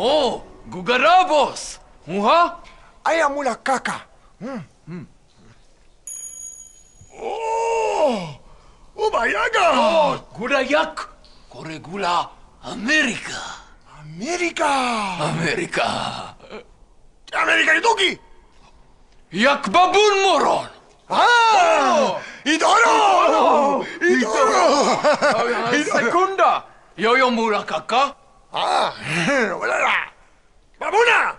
Oh, gugarabos! Muha? Ayam mula kaka. Oh, bayaga! Oh, gulayak! Kore gula Amerika. Amerika! Amerika. Amerika ni Toki! Yak babun moron! Ah! Idoro! Idoro! Sekunda! Yoyo mura kaka? Ah, wala na! Babuna!